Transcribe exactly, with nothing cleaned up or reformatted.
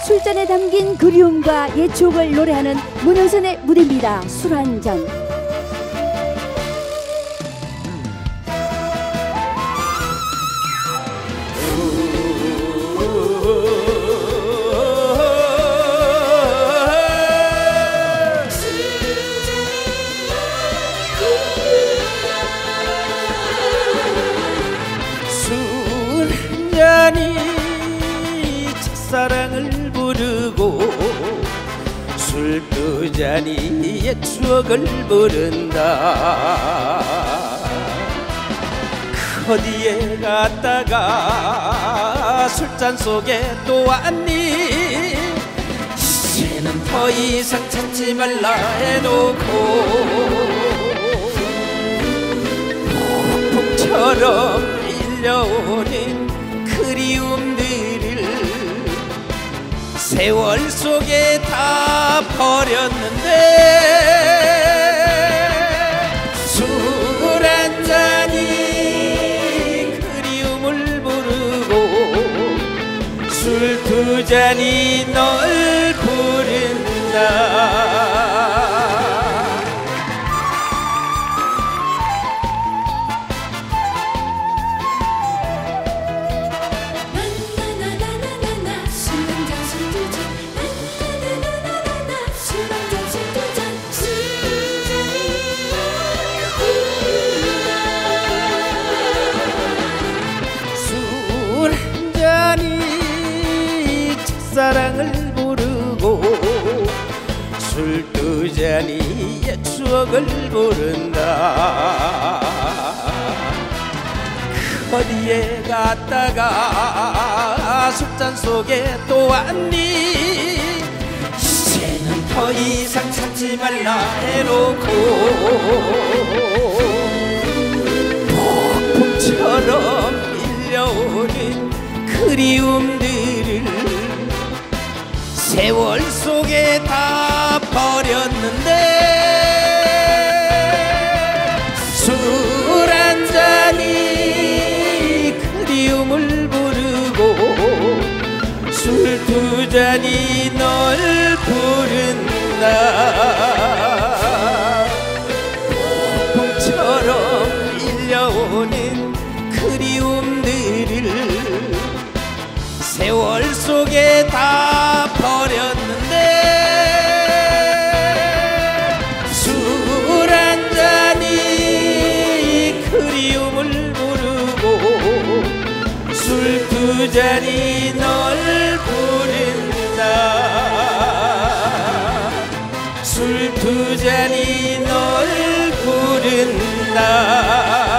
술잔에 담긴 그리움과 옛 추억을 노래하는 문은선의 무대입니다. 술 한잔. 술 한잔이 첫사랑을 부르고 술 두 잔이 옛 추억을 부른다. 어디에 갔다가 술잔 속에 또 왔니? 이제는 더 이상 찾지 말라 해놓고 폭풍처럼 밀려오는 그리움들을 세월 속에 다 버렸는데 술 한 잔이 그리움을 부르고 술 두 잔이 널 부른다. 첫사랑을 부르고 술 두 잔이 옛 추억을 부른다. 어디에 갔다가 술잔 속에 또 왔니? 이제는 더 이상 찾지 말라 해놓고 폭풍처럼 밀려오는 그리움들을 세월 속에 다 버렸는데 술 한 잔이 그리움을 부르고 술 두 잔이 널 부른다. 폭풍처럼 밀려오는 그리움들을 세월 속에 다 버렸는데 술 한 잔이 그리움을 부르고 술 두 잔이 널 부른다. 술 두 잔이 널 부른다.